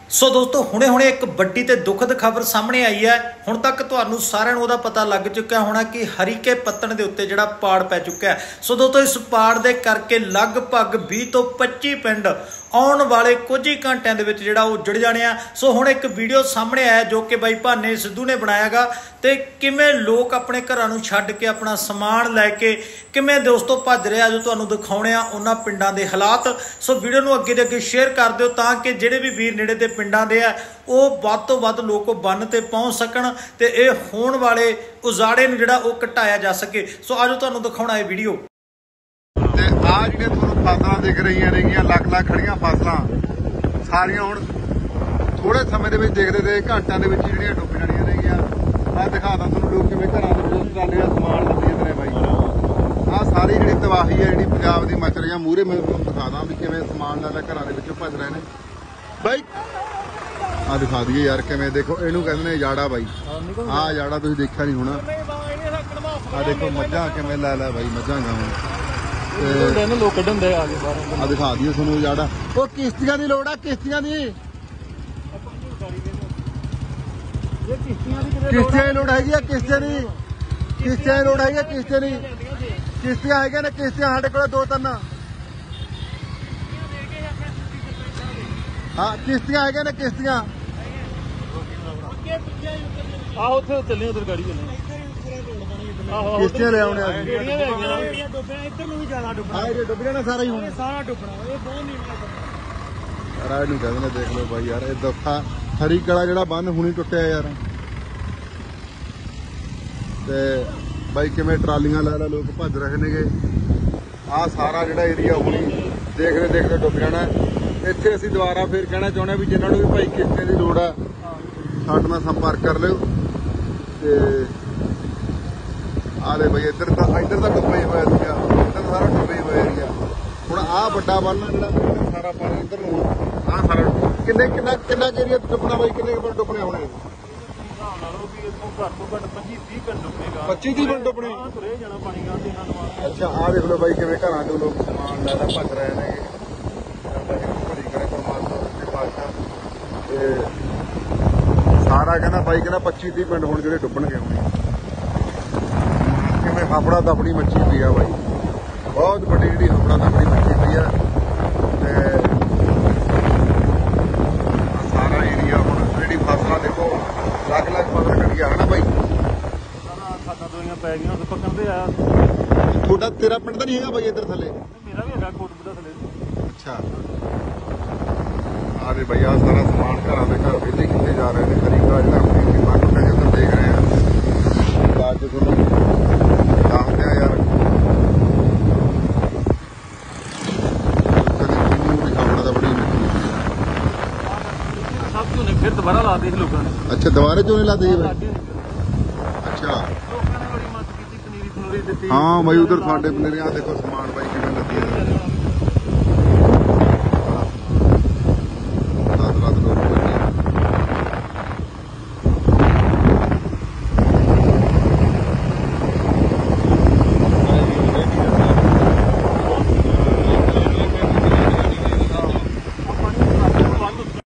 सो दोस्तों हुणे हुणे एक बड़ी ते दुखद खबर सामने आई है। हुण तक तुहानू सारिआं नूं उहदा पता लग चुका होना कि हरीके पत्तन दे उत्ते जिहड़ा पाड़ पै चुका है। सो दोस्तों इस पाड़ दे करके लगभग 20 तो 25 पिंड आने वाले कुछ ही घंटिਆਂ ਦੇ ਵਿੱਚ ਜਿਹੜਾ ਉਜੜ ਜਾਣੇ ਆ। सो हुण एक वीडियो सामने आया जो कि बाई भाने सिद्धू ने बनाया गा ते किवें लोग अपने घरां नूं छड्ड के अपना समान लैके किवें दोस्तों भज रहे आ, जो तुहानूं दिखाउणे आ उन्हां पिंडां दे हालात। सो वीडियो नूं अगे दे अगे शेयर कर दिओ तां कि जिहड़े भी वीर नेड़े दे पिंडां दे आ ਉਹ ਵੱਧ ਤੋਂ ਵੱਧ ਲੋਕ ਬੰਨ ਤੇ ਪਹੁੰਚ ਸਕਣ ਤੇ ਇਹ ਹੋਣ ਵਾਲੇ ਉਜਾੜੇ ਨੂੰ ਜਿਹੜਾ ਉਹ ਘਟਾਇਆ ਜਾ ਸਕੇ। ਸੋ ਆਜੋ ਤੁਹਾਨੂੰ ਦਿਖਾਉਣਾ ਇਹ ਵੀਡੀਓ। ਤੇ ਆ ਜਿਹੜੀਆਂ ਤੁਹਾਨੂੰ ਫਸਲਾਂ ਦਿਖ ਰਹੀਆਂ ਨੇਗੀਆਂ ਲੱਖ ਖੜੀਆਂ ਫਸਲਾਂ ਸਾਰੀਆਂ ਹੁਣ ਥੋੜੇ ਸਮੇਂ ਦੇ ਵਿੱਚ ਦੇਖਦੇ ਤੇ ਘੰਟਿਆਂ ਦੇ ਵਿੱਚ ਜਿਹੜੀਆਂ ਡੁੱਬ ਜਾਣੀਆਂ ਨੇਗੀਆਂ। ਆ ਦਿਖਾਦਾ ਤੁਹਾਨੂੰ ਲੋਕ ਕਿਵੇਂ ਘਰਾਂ ਦੇ ਵਿੱਚ ਟਰਾਲੀਆਂ ਸਮਾਨ ਲੱਦੀ ਜਾਂਦੇ ਨੇ ਬਾਈ। ਆ ਸਾਰੀ ਜਿਹੜੀ ਤਬਾਹੀ ਹੈ ਜਿਹੜੀ ਪੰਜਾਬ ਦੀ ਮਚ ਰਹੀ ਆ ਮੂਹਰੇ ਮੈਂ ਤੁਹਾਨੂੰ ਦਿਖਾਦਾ ਵੀ ਕਿਵੇਂ ਸਮਾਨ ਲੈ ਘਰਾਂ ਦੇ ਵਿੱਚੋਂ ਭੱਜ ਰਹੇ ਨੇ ਬਾਈ। ਆ ਦਿਖਾ ਦਈਏ ਯਾਰ ਕਿਵੇਂ ਦੇਖੋ ਇਹਨੂੰ ਕਹਿੰਦੇ ਨੇ ਜਾੜਾ ਬਾਈ। ਆ ਜਾੜਾ ਤੁਸੀਂ ਦੇਖਿਆ ਨਹੀਂ ਹੋਣਾ। ਆ ਦੇਖੋ ਮੱਝਾਂ ਕਿਵੇਂ ਲੈ ਬਾਈ ਮੱਝਾਂ ਗਾਵਾਂ ਲੋਕ ਕੱਢਣ ਦੇ ਆ ਦਿਖਾ ਦਈਏ ਤੁਹਾਨੂੰ ਜਾੜਾ। ਉਹ ਕਿਸ਼ਤੀਆਂ ਦੀ ਲੋੜ ਆ ਕਿਸ਼ਤੀਆਂ ਦੀ ਲੋੜ ਹੈਗੀ ਆ ਕਿਸ਼ਤੀਆਂ ਦੀ ਲੋੜ ਹੈਗੀ ਆ ਕਿਸ਼ਤੀਆਂ ਦੀ ਕਿਸ਼ਤੀਆਂ ਹੈਗੀਆਂ ਨੇ ਕਿਸ਼ਤੀਆਂ ਸਾਡੇ ਕੋਲ 2-3 हाँ किश्तियां है ना किश्तियां चले उधर गाड़ी किश्तियां ले आने सारा ही कहते देख लो भाई यार दुखा हरी कला जो बंद हुणी टुटिया यार ते भाई किवें ट्रालियां ला लोग भज रहे ने। आ सारा जो एरिया हुणी देखते डुब जाना। ਇੱਥੇ ਅਸੀਂ ਦੁਬਾਰਾ ਫਿਰ ਕਹਿਣਾ ਚਾਹੁੰਦੇ ਵੀ ਜਿਨ੍ਹਾਂ ਨੂੰ ਵੀ ਭਾਈ ਕਿਸ਼ਤੀਆਂ ਦੀ ਲੋੜ ਆ ਸਾਡੇ ਨਾਲ ਸੰਪਰਕ ਕਰ ਲਿਓ। ਤੇ ਆ ਲੈ ਭਾਈ ਇੱਧਰ ਤਾਂ ਡੁੱਬਾ ਹੀ ਹੋਇਆ ਸੀਗਾ, ਇੱਧਰ ਸਾਰਾ ਡੁੱਬਾ ਹੀ ਹੋਇਆ ਏਰੀਆ। ਹੁਣ ਆਹ ਵੱਡਾ ਬੰਨ ਜਿਹੜਾ ਸਾਰਾ ਪਾਣੀ ਇੱਧਰ ਨੂੰ ਆਹ ਸਾਰਾ ਕਿੰਨਾ ਏਰੀਆ ਡੁੱਬਣਾ ਬਾਈ ਕਿੰਨੇ ਕੁ ਡੁੱਬਣੇ ਹੋਣੇ? 25-30 ਪਿੰਡ ਡੁੱਬਣੇ। ਅੱਛਾ ਆਹ ਦੇਖ ਲਓ ਬਾਈ ਕਿਵੇਂ ਘਰਾਂ ਚੋਂ ਲੋਕ ਸਮਾਨ ਲੈ ਭੱਜ ਰਹੇ ਨੇ। सारा कहना भाई कहना 25-30 पिंड होने जो डुबणगे कि हफड़ा दफड़ी मच्छी पी है भाई। बहुत बड़ी जी हफड़ा दफड़ी मच्छी पी है। सारा एरिया हम जी फसल देखो लग फसल कटी है ना भाई। थोड़ा तेरा पिंड तो नहीं है भाई इधर थले? अच्छा आरे भैया सारा समान घर वेले किए जा रहे हैं। खरीदार जो अपनी उधर देख रहे हैं आज दसते हैं यार फिर दोबारा ला दी लोगों ने। अच्छा दोबारा क्यों नहीं लाते? अच्छा हाँ भाई उधर साढ़े पनीर देखो समान भाई किमें लगी है।